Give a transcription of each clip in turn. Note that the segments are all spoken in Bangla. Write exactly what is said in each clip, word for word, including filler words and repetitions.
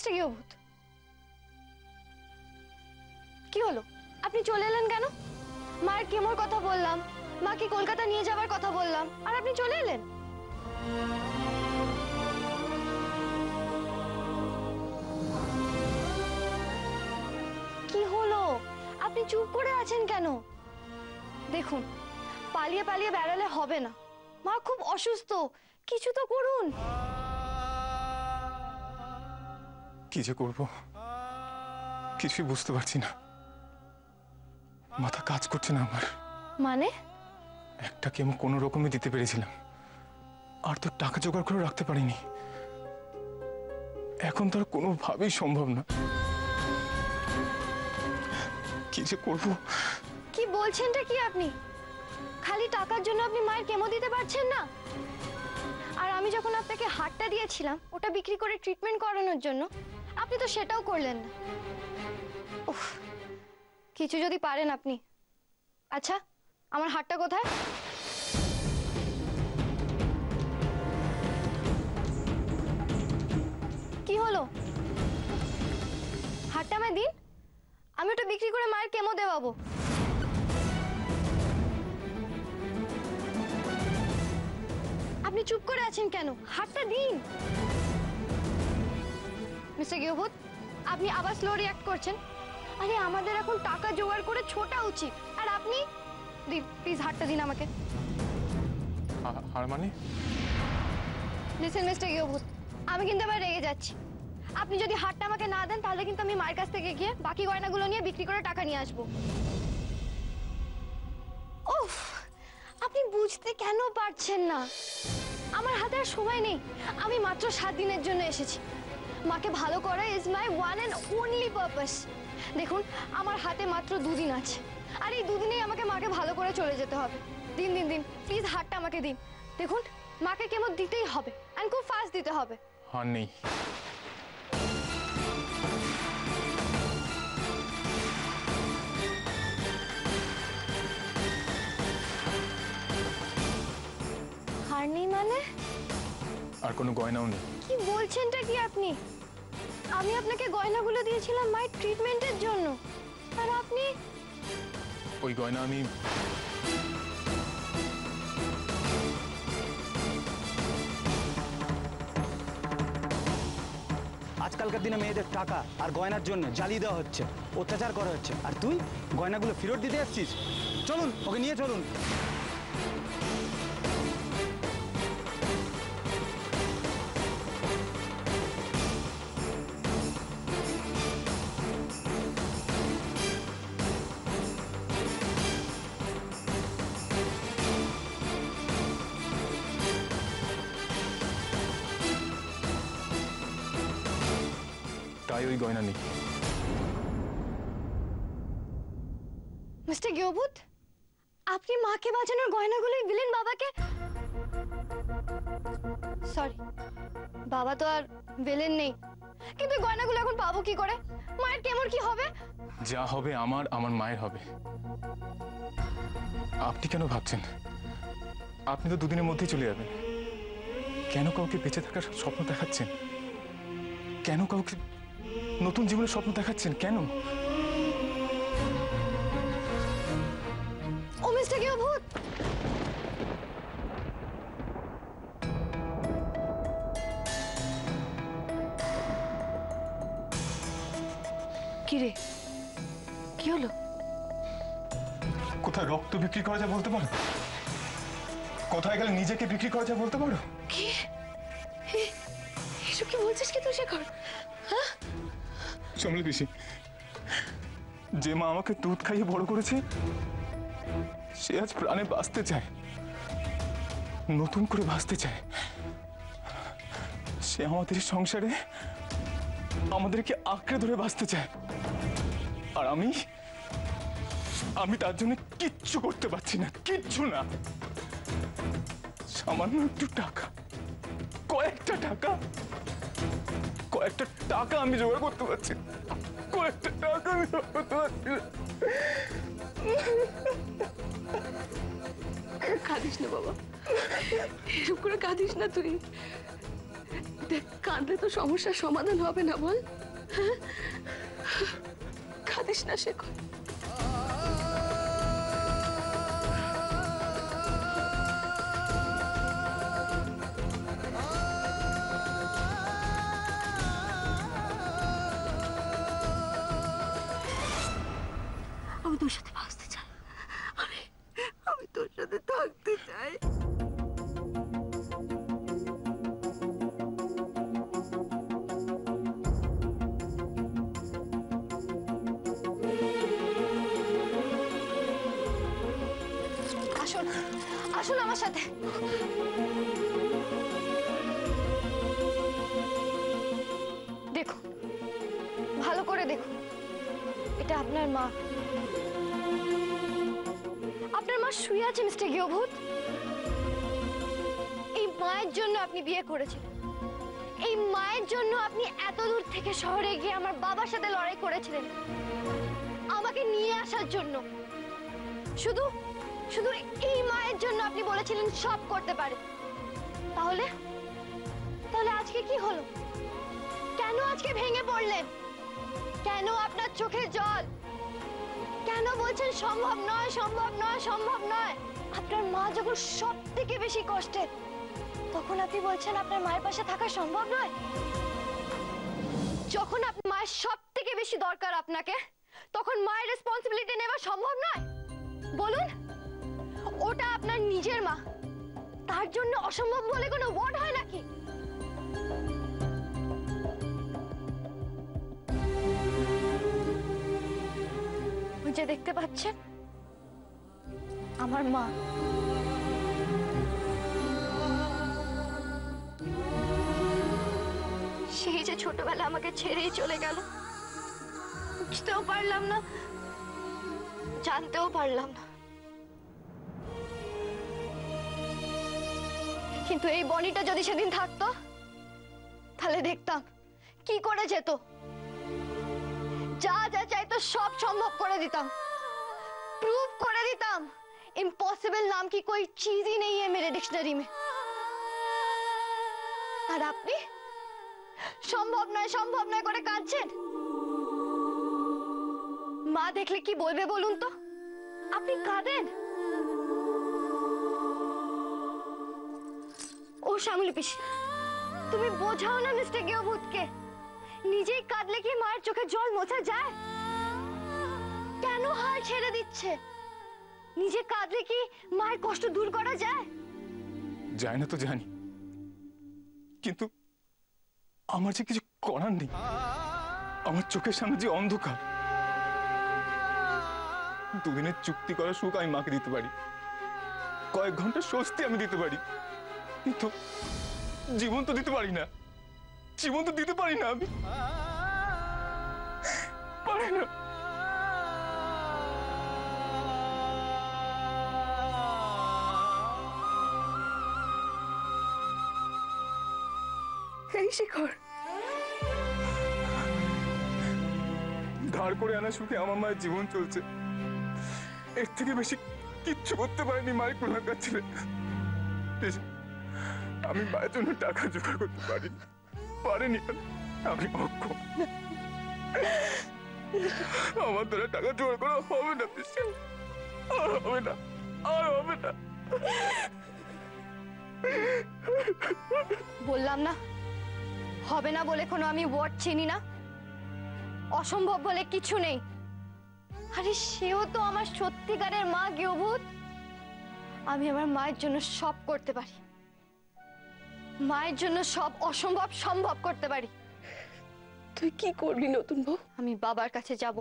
মিস্টার গৃহভূত, কি হলো? আপনি চলে এলেন কেন? মায়ের কেমোর কথা বললাম, মাকে কলকাতা নিয়ে যাওয়ার কথা বললাম, আর আপনি চলে এলেন। কি হলো? আপনি চুপ করে আছেন কেন? দেখুন, পালিয়ে পালিয়ে বেড়ালে হবে না। মা খুব অসুস্থ, কিছু তো করুন। কি যে করব কিছুই বুঝতে পারছি না, মাথা কাজ করছে না আমার। মানে? একটা কেমো কোনো রকমে দিতে পেরেছিলাম, আর তো টাকা জোগাড় করে রাখতে পারিনি। এখন তো আর কোনোভাবেই সম্ভব না। কি যে করব। কি বলছেনটা কি আপনি? খালি টাকার জন্য আপনি মায়ের কেমো দিতে পারছেন না? আর আমি যখন আপনাকে হাতটা দিয়েছিলাম ওটা বিক্রি করে ট্রিটমেন্ট করানোর জন্য, আপনি তো সেটাও করলেন না। উফ, কিছু যদি পারেন আপনি। আচ্ছা, আমার হাতটা কোথায়? কি হলো? হাতটা আমায় দিন, আমি ওটা বিক্রি করে মায়ের কেমো দেওয়াবো। আপনি চুপ করে আছেন কেন? হাতটা দিন। মিস্টার গৃহভূত, আপনি আবার স্লো রিঅ্যাক্ট করছেন। আরে আমাদের এখন টাকা জোগাড় করে ছোটা উচিত, আর আপনি দিন, প্লিজ হাতটা দিন আমাকে। আর মানে? লিসেন মিস্টার গৃহভূত, আমি কিন্তু আবার রেগে যাচ্ছি। আপনি যদি হাতটা আমাকে না দেন তাহলে কিন্তু আমি মায়ের কাছ থেকে গিয়ে বাকি গয়নাগুলো নিয়ে বিক্রি করে টাকা নিয়ে আসবো। উফ, আপনি বুঝতে কেন পারছেন না? আমার হাতে আর সময় নেই। আমি মাত্র সাত দিনের জন্য এসেছি। মাকে ভালো করা is my one and only purpose. দেখুন, আমার হাতে মাত্র দুদিন আছে, আর এই দুদিনেই আমাকে মাকে ভালো করে চলে যেতে হবে। দিন দিন দিন, প্লিজ হাতটা আমাকে দিন। দেখুন, মাকে কেমন দিতেই হবে, আর খুব ফাস্ট দিতে হবে। হার নেই। হার নেই মানে? আর কোনো গয়নাও নেই। কি বলছেনটা কি আপনি? আমি আপনাকে গয়নাগুলো দিয়েছিলাম মায়ের ট্রিটমেন্টের জন্য, আর আপনি? ওই গয়না আমি আজকালকার দিনে মেয়েদের টাকা আর গয়নার জন্য জ্বালিয়ে দেওয়া হচ্ছে, অত্যাচার করা হচ্ছে, আর তুই গয়নাগুলো ফেরত দিতে আসছিস? চলুন, ওকে নিয়ে চলুন। তাই ওই গয়না নেই। মিস্টার গৃহভূত, আপনি মাকে বাঁচানোর গয়নাগুলোই দিলেন বাবাকে? সরি, বাবা তো আর ভিলেন নেই, কিন্তু গয়নাগুলো এখন পাবো কি করে? মায়ের কেমন কি হবে? যা হবে আমার আমার মায়ের হবে। আপনি কেন ভাবছেন? আপনি তো দুদিনের মধ্যেই চলে যাবেন। কেন কাউকে বেঁচে থাকার স্বপ্ন দেখাচ্ছেন? কেন কাউকে নতুন জীবনের স্বপ্ন দেখাচ্ছেন? কেন? ও মিস্টার গৃহভূত, কি রে, কি হলো? কোথায় রক্ত বিক্রি করা যায় বলতে পারো? কোথায় গেলে নিজেকে বিক্রি করা যায় বলতে পারো? কি এসব কি বলছিস কি তুই? শেখর, হ্যাঁ? চমলে পিসি, যে মা আমাকে দুধ খাইয়ে বড় করেছে সে আজ প্রাণে বাঁচতে চায়, নতুন করে বাঁচতে চায়। সে আমাদের সংসারে আমাদেরকে আঁকড়ে ধরে বাঁচতে চায়, আর আমি আমি তার জন্য কিচ্ছু করতে পারছি না, কিচ্ছু না। সামান্য একটু টাকা, কয়েকটা টাকা কয়েকটা টাকা আমি জোগাড় করতে পারছি, কয়েকটা টাকা আমি জোগাড় করতে পারছি। কাঁদিস না বাবা, এরকম করে কাঁদিস না তুই। দেখ, কাঁদলে তো সমস্যার সমাধান হবে না, বল। হ্যাঁ, কাঁদিস না শেখর। আমি তোর সাথে বাঁচতে চাই, আমি আমি তোর সাথে থাকতে চাই। আসুন আসুন আমার সাথে। দেখুন, ভালো করে দেখুন, এটা আপনার মা। আপনার মা শুয়ে আছে মিস্টার গৃহভূত। এই মায়ের জন্য আপনি বিয়ে করেছিলেন, এই মায়ের জন্য আপনি এত দূর থেকে শহরে গিয়ে আমার বাবার সাথে লড়াই করেছিলেন আমাকে নিয়ে আসার জন্য। শুধু শুধু এই মায়ের জন্য আপনি বলেছিলেন সব করতে পারে। তাহলে তাহলে আজকে কি হলো? কেন আজকে ভেঙে পড়লেন? কেন আপনার চোখে জল? কেন বলছেন সম্ভব নয়, সম্ভব নয়, সম্ভব নয়? আপনার মা যখন সব থেকে বেশি কষ্টে, তখন আপনি বলছেন আপনার মায়ের পাশে থাকা সম্ভব নয়? যখন আপনার মায়ের সব থেকে বেশি দরকার আপনাকে, তখন মায়ের রেসপন্সিবিলিটি নেওয়া সম্ভব নয়? বলুন, ওটা আপনার নিজের মা, তার জন্য অসম্ভব বলে কোনো ওয়ার্ড হয় নাকি? ওই যে দেখতে পাচ্ছেন আমার মা, সেই যে ছোটবেলা আমাকে ছেড়েই চলে গেল, বুঝতেও পারলাম না, জানতেও পারলাম না। কিন্তু এই বনিটা যদি সেদিন থাকতো, তাহলে দেখতাম কি করে যেত। যা যা চাইতো সব সম্ভব করে দিতাম, प्रूव করে দিতাম। इम्पॉसिबल नाम की कोई चीज ही नहीं है मेरे डिक्शनरी में। আর আপনি সম্ভব নয়, সম্ভব নয় করে কাঁদছেন। মা দেখলে কি বলবে বলুন তো? আপনি কাঁদেন। ও শ্যামলী পিসি, তুমি বোঝাও না মিস্টার গৃহভূতকে, নিজেই কাঁদলে কি মায়ের চোখে জল মোছা যায়? কেন হাল ছেড়ে দিচ্ছে? নিজে কাঁদলে কি মায়ের কষ্ট দূর করা যায়? যায় না তো জানি, কিন্তু আমার যে কিছু করার নেই। আমার চোখের সামনে যে অন্ধকার। দুদিনের চুক্তি করা সুখ আমি মাকে দিতে পারি, কয়েক ঘন্টা স্বস্তি আমি দিতে পারি, কিন্তু জীবন তো দিতে পারি না। জীবন তো দিতে পারি না আমি, পারি না। এই শেখর, ধার করে আনা সুখে আমার মায়ের জীবন চলছে। এর থেকে বেশি কিচ্ছু করতে পারিনি মায়ের গুণাগার ছেলে। আমি মায়ের জন্য টাকা জোগাড় করতে পারিনি, পারিনি। আমি অক্ষম। আমার দ্বারা টাকা জোগাড় করা হবে না, আর হবে না, আর হবে না। বললাম না, হবে না বলে কোনো আমি ওয়ার্ড চিনি না। অসম্ভব বলে কিছু নেই। আরে সেও তো আমার সত্যিকারের মা গৃহভূত। আমি আমার মায়ের জন্য সব করতে পারি, মায়ের জন্য সব অসম্ভব সম্ভব করতে পারি। তুই কি করবি নতুন বউ? আমি বাবার কাছে যাব।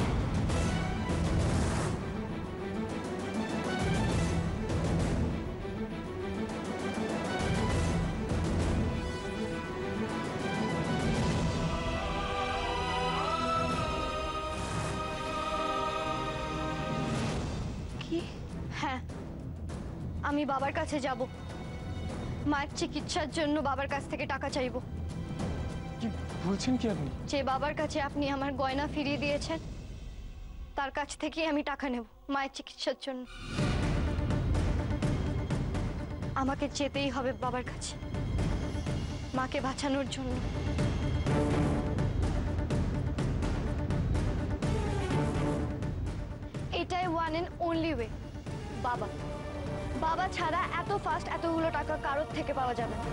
কি? হ্যাঁ, আমি বাবার কাছে যাব। মায়ের চিকিৎসার জন্য বাবার কাছ থেকে টাকা চাইবো। কি বলছেন কি আপনি? যে বাবার কাছে আপনি আমার গয়না ফিরিয়ে দিয়েছেন, তার কাছ থেকে আমি টাকা নেব মায়ের চিকিৎসার জন্য। আমাকে যেতেই হবে বাবার কাছে। মাকে বাঁচানোর জন্য। এটাই ওয়ান এন্ড অনলি ওয়ে। বাবা বাবা ছাড়া এত ফাস্ট এতগুলো টাকা কারোর থেকে পাওয়া যাবে না।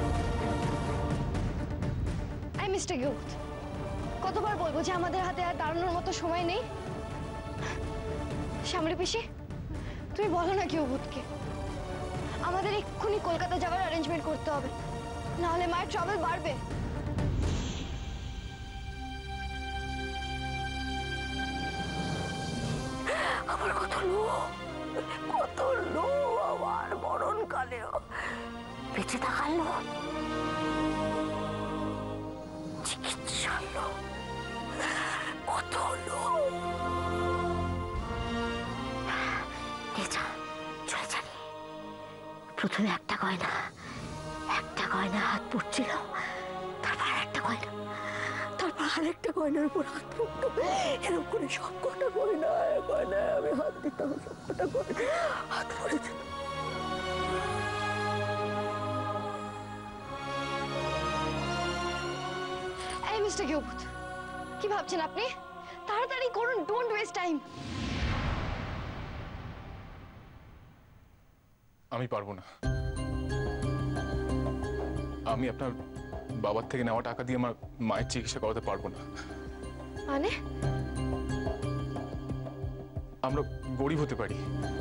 আই মিস্টার গিফট, কতবার বলবো যে আমাদের হাতে আর দাঁড়ানোর মতো সময় নেই। শ্যামলী পিসি, তুমি বলো না কি অভূতকে আমাদের এক্ষুনি কলকাতা যাওয়ার অ্যারেঞ্জমেন্ট করতে হবে, না হলে মায়ের ট্রাভেল বাড়বে। আমার কত লোভ, কত লোভ আমার মরণকালেও বেঁচে থাকার লোভ, চিকিৎসার লোভ, কত লোভ। চলে যাবে। প্রথমে একটা গয়না, একটা গয়না হাত পড়ছিল, তারপর একটা গয়না, তারপর আরেকটা গয়নার উপর হাত পড়তো। এরকম করে সব কটা গয়না গয়নায় আমি হাত দিতাম, সব কটা গয়না হাত পড়ে যেত। এই মিস্টার গিফট, কি ভাবছেন আপনি? তাড়াতাড়ি করুন, ডোন্ট ওয়েস্ট টাইম। আমি পারবো না। আমি আপনার বাবার থেকে নেওয়া টাকা দিয়ে আমার মায়ের চিকিৎসা করাতে পারবো না। মানে? আমরা গরিব হতে পারি,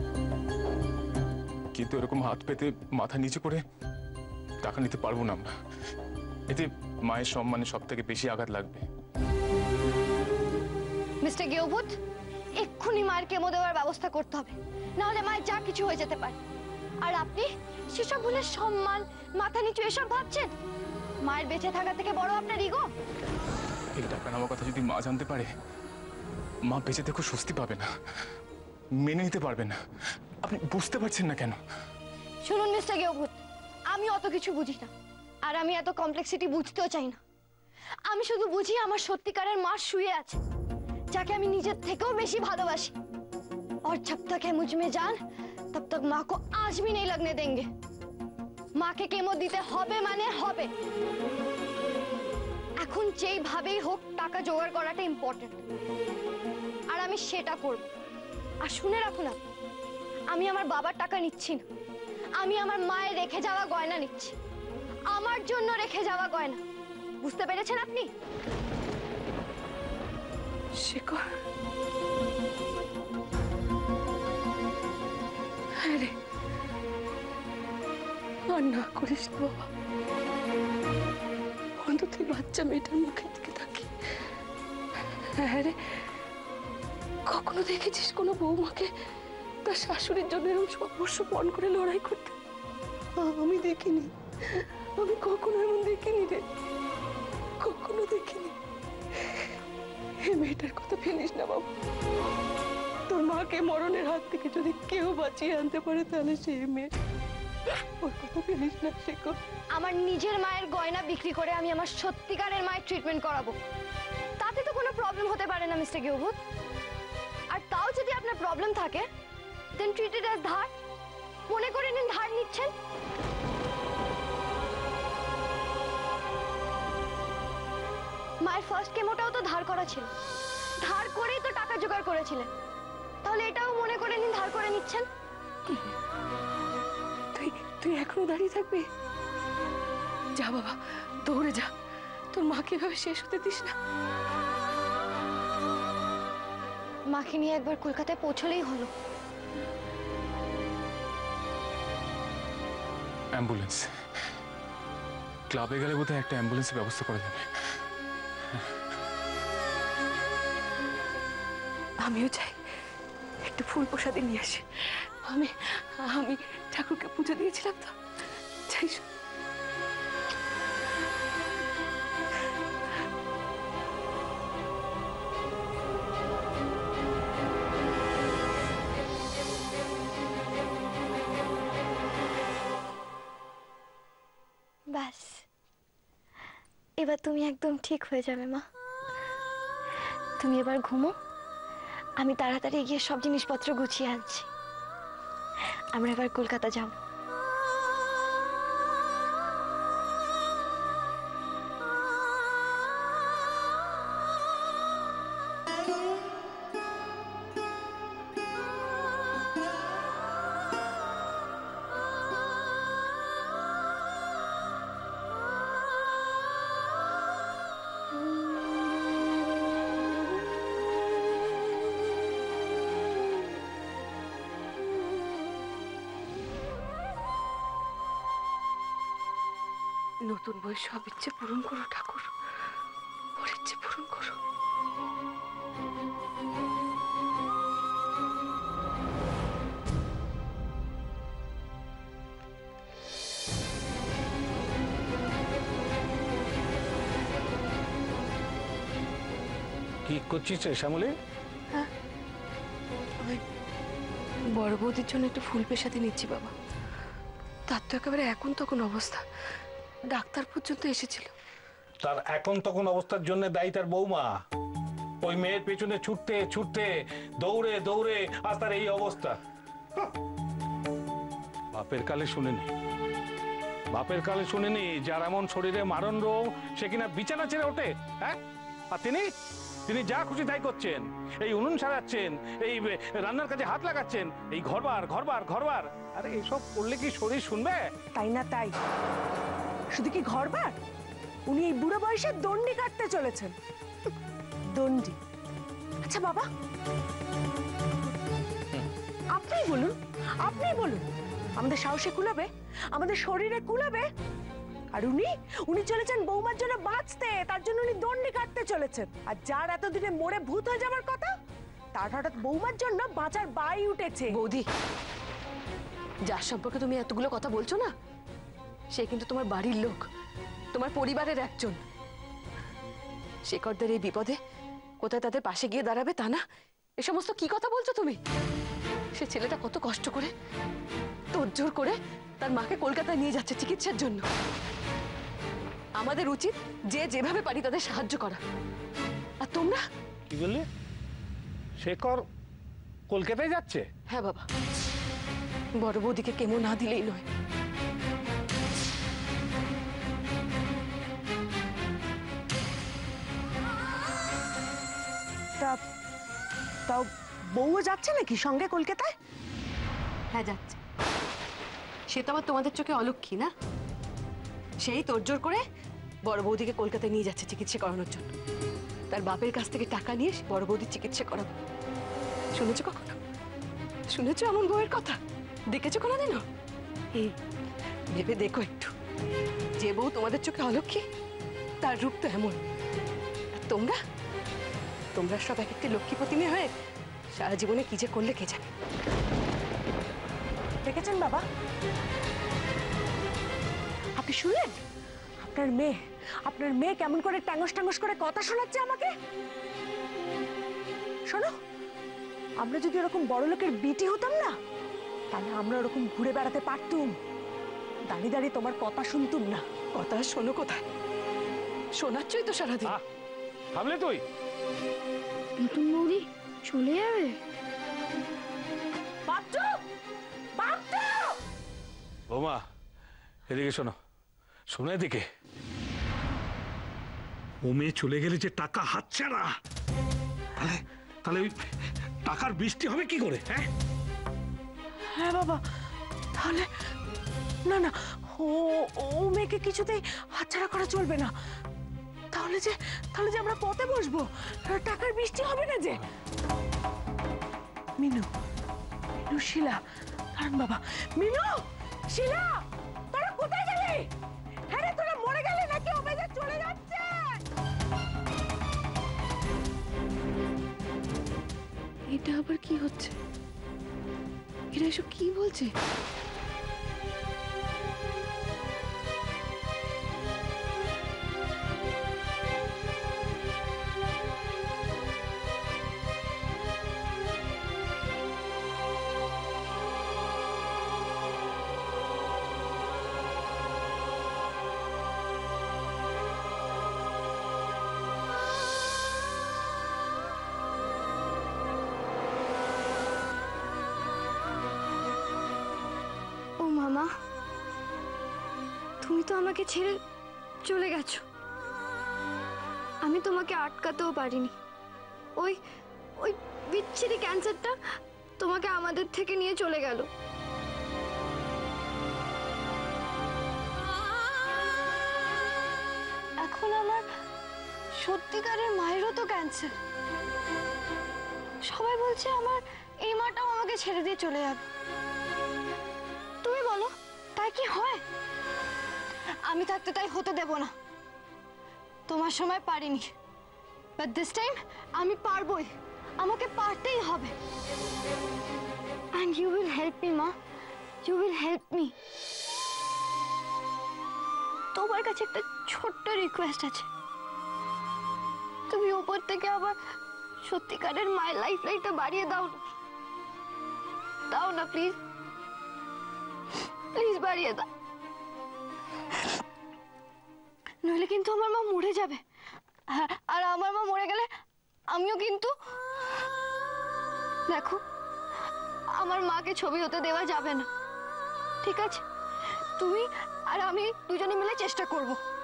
কিন্তু এরকম হাত পেতে মাথা নিচে করে টাকা নিতে পারবো না আমরা। এতে মায়ের সম্মানে সব থেকে বেশি আঘাত লাগবে। মিস্টার গিফট, এক্ষুনি মায়ের কেমো দেওয়ার ব্যবস্থা করতে হবে, না হলে মায়ের যা কিছু হয়ে যেতে পারে। আর আপনি সেসব ভুলে সম্মান, মাথা নিচু এসব ভাবছেন? মায়ের বেঁচে থাকা থেকে বড় আপনার ইগো। এই টাকা নেওয়ার কথা যদি মা জানতে পারে, মা বেঁচে থেকে স্বস্তি পাবে না, মেনে নিতে পারবে না। আপনি বুঝতে পারছেন না কেন? শুনুন মিস্টার গিফট, আমি অত কিছু বুঝি না, আর আমি এত কমপ্লেক্সিটি বুঝতেও চাই না। আমি শুধু বুঝি আমার সত্যিকারের মা শুয়ে আছে, যাকে আমি নিজের থেকেও বেশি ভালোবাসি। और जब तक है मुझ में जान, तब तक माँ को आज भी नहीं लगने देंगे। মাকে কেমো দিতে হবে মানে হবে। এখন যেইভাবেই হোক টাকা জোগাড় করাটা ইম্পর্টেন্ট, আর আমি সেটা করব। আর শুনে রাখুন আপনি, আমি আমার বাবার টাকা নিচ্ছি না, আমি আমার মায়ের রেখে যাওয়া গয়না নিচ্ছি, আমার জন্য রেখে যাওয়া গয়না। বুঝতে পেরেছেন আপনি? শেখর, হ্যাঁ রে, আর না করিস না বাবা। অন্তত বাচ্চা মেয়েটার মুখের দিকে তাকি। হ্যাঁ রে, কখনো দেখেছিস কোনো বৌমাকে তার শাশুড়ির জন্য এরকম সর্বস্ব পণ করে লড়াই করতে? আমি দেখিনি, আমি কখনো এমন দেখিনি রে, কখনো দেখিনি। এই মেয়েটার কথা ফেলিস না বাবা। তোর মাকে মরণের হাত থেকে যদি কেউ বাঁচিয়ে আনতে পারে, তাহলে সেই মেয়ে। ওর কথা ফেলিস না শেখর। আমার নিজের মায়ের গয়না বিক্রি করে আমি আমার সত্যিকারের মায়ের ট্রিটমেন্ট করাবো, তাতে তো কোনো প্রবলেম হতে পারে না মিস্টার গিফট। আর তাও যদি আপনার প্রবলেম থাকে, দেন ট্রিট ইট অ্যাজ ধার। মনে করে নিন ধার নিচ্ছেন। মায়ের ফার্স্ট কেমোটাও তো ধার করা ছিল, ধার করেই তো টাকা জোগাড় করেছিলেন, তাহলে এটাও মনে করে নিন ধার করে নিচ্ছেন। তুই তুই এখনো দাঁড়িয়ে থাকবি? যা বাবা, দৌড়ে যা, তোর মাকে এভাবে শেষ হতে দিস না। মাকে নিয়ে একবার কলকাতায় পৌঁছলেই হলো। অ্যাম্বুলেন্স ক্লাবে গেলে বোধহয় একটা অ্যাম্বুলেন্সের ব্যবস্থা করা যাবে। আমিও চাই একটু ফুল প্রসাদে নিয়ে আসি। আমি আমি ঠাকুরকে পুজো দিয়েছিলাম তো, চাই। ব্যাস, এবার তুমি একদম ঠিক হয়ে যাবে মা। তুমি এবার ঘুমো, আমি তাড়াতাড়ি গিয়ে সব জিনিসপত্র গুছিয়ে আনছি। আমরা এবার কলকাতা যাব। নতুন বই সব ইচ্ছে পূরণ করো ঠাকুর, ওর ইচ্ছে পূরণ করো। কি করছিস রে শ্যামলী? ওই বড় বৌদির জন্য একটু ফুল পেশাতে নিচ্ছি বাবা। তার তো একেবারে এখন তখন অবস্থা, ডাক্তার পর্যন্ত এসেছিল। তার এখন তখন অবস্থার জন্য দায়ী তার বৌমা। ওই মেয়ের পেছনে ছুটতে ছুটতে দৌড়ে দৌড়ে আজ তার এই অবস্থা। হাহ! বাপের কালে শুনেনি, বাপের কালে শুনেনি যার এমন শরীরে মারণ রোগ সে কিনা বিছানা ছেড়ে ওঠে। হ্যাঁ, আর তিনি তিনি যা খুশি তাই করছেন, এই উনুন সারাচ্ছেন, এই রান্নার কাজে হাত লাগাচ্ছেন, এই ঘরবার ঘরবার ঘরবার। আরে এসব করলে কি শরীর শুনবে? তাই না তাই, শুধু কি ঘরবার, উনি এই বুড়ো বয়সে দণ্ডি কাটতে চলেছেন। দণ্ডি? আচ্ছা বাবা, আপনি বলুন, আপনি বলুন, আমাদের সাহসে কুলাবে, আমাদের শরীরে কুলাবে? আর উনি উনি চলেছেন বৌমার জন্য বাঁচতে, তার জন্য উনি দণ্ডি কাটতে চলেছেন। আর যার এতদিনে মরে ভূত হয়ে যাবার কথা, তার হঠাৎ বৌমার জন্য বাঁচার বাই উঠেছে। বৌদি, যার সম্পর্কে তুমি এতগুলো কথা বলছো না, সে কিন্তু তোমার বাড়ির লোক, তোমার পরিবারের একজন। শেখরদের এই বিপদে কোথায় তাদের পাশে গিয়ে দাঁড়াবে তা না, এ সমস্ত কি কথা বলছো তুমি? সে ছেলেটা কত কষ্ট করে তোড়জোড় করে তার মাকে কলকাতায় নিয়ে যাচ্ছে চিকিৎসার জন্য। আমাদের উচিত যে যেভাবে পারি তাদের সাহায্য করা। আর তোমরা কি বললে? শেখর কলকাতায় যাচ্ছে? হ্যাঁ বাবা, বড় বৌদিকে কেমো না দিলেই নয়। তা তাও বউও যাচ্ছে নাকি সঙ্গে কলকাতায়? হ্যাঁ যাচ্ছে। সে তো আবার তোমাদের চোখে অলক্ষী না? সেই তোড়জোড় করে বড় বৌদিকে কলকাতায় নিয়ে যাচ্ছে চিকিৎসা করানোর জন্য। তার বাপের কাছ থেকে টাকা নিয়ে বড় বৌদির চিকিৎসা করাবো। শুনেছো কখনো? শুনেছো এমন বউয়ের কথা? দেখেছো কোনোদিনও? এই ভেবে দেখো একটু, যে বউ তোমাদের চোখে অলক্ষী তার রূপ তো এমন। আর তোমরা তোমরা সব এক একটি লক্ষ্মীপতি মেয়ে হয়ে সারা জীবনে কি যে করলে কে জানে। দেখেছেন বাবা, আপনি শুনলেন? আপনার মেয়ে আপনার মেয়ে কেমন করে ট্যাঙ্গস ট্যাঙ্গস করে কথা শোনাচ্ছে আমাকে। শোনো, আমরা যদি এরকম বড় লোকের বিটি হতাম না, তাহলে আমরা ওরকম ঘুরে বেড়াতে পারতুম, দাঁড়িয়ে দাঁড়িয়ে তোমার কথা শুনতুম না। কথা শোনো কোথায়? শোনাচ্ছই তো সারাদিন। আহ, থামলে তুই? নতুন বৌদি চলে যাবে? বাচ্চু, বাচ্চু! বৌমা এদিকে শোনো, শোনো এদিকে। ও মেয়ে চলে গেলে যে টাকা হাতছাড়া, তাহলে তাহলে ওই টাকার বৃষ্টি হবে কি করে? হ্যাঁ হ্যাঁ বাবা, তাহলে না না, ও ও মেয়েকে কিছুতেই হাতছাড়া করা চলবে না। তাহলে যে তাহলে যে আমরা পথে বসবো, টাকার বৃষ্টি হবে না যে। মিনু, মিনু, শিলা, কারণ বাবা, মিনু, শিলা, তোরা কোথায় গেলি? হ্যাঁ রে, তোরা মরে গেলি নাকি ও মেয়ে চলে যাচ্ছে? এটা আবার কি হচ্ছে? এরা এসব কি বলছে? মামা, তুমি তো আমাকে ছেড়ে চলে গেছো, আমি তোমাকে আটকাতেও পারিনি। ওই ওই বিচ্ছিরি ক্যান্সারটা তোমাকে আমাদের থেকে নিয়ে চলে গেল। এখন আমার সত্যিকারের মায়েরও তো ক্যান্সার। সবাই বলছে আমার এই মাটাও আমাকে ছেড়ে দিয়ে চলে যাবে। তুমি বলো, তাই কি হয়? আমি আমি থাকতে তাই হতে দেব না। তোমার সময় পারিনি, বাট দিস টাইম আমি পারবই, আমাকে পারতেই হবে। And you will help me মা, ইউ উইল হেল্প মি। তোমার কাছে একটা ছোট্ট রিকোয়েস্ট আছে, তুমি উপর থেকে আবার সত্যিকারের মায়ের লাইফ লাইনটা বাড়িয়ে দাও না, দাও না প্লিজ, প্লিজ বাড়িয়ে দাও, নইলে কিন্তু আমার মা মরে যাবে। হ্যাঁ, আর আমার মা মরে গেলে আমিও কিন্তু, দেখো আমার মাকে ছবি হতে দেওয়া যাবে না, ঠিক আছে? তুমি আর আমি দুজনে মিলে চেষ্টা করব।